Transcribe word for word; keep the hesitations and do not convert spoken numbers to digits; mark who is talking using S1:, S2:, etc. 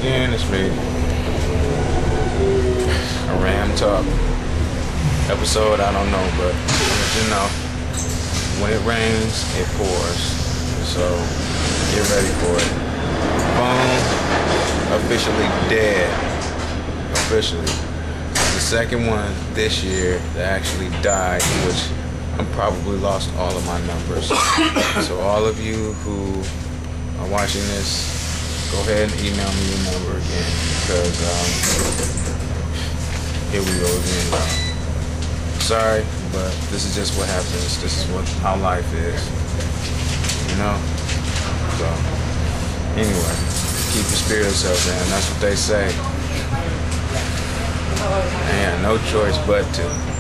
S1: again, it's me. A RAMTALK episode, I don't know, but let you know, when it rains, it pours. So get ready for it. Phone officially dead. Officially. The second one this year that actually died, which I probably lost all of my numbers. So all of you who are watching this, go ahead and email me your number again, because um, here we go again. Sorry, but this is just what happens. This is what how life is, you know. So anyway, keep your spirits up, man. That's what they say. Man, no choice but to.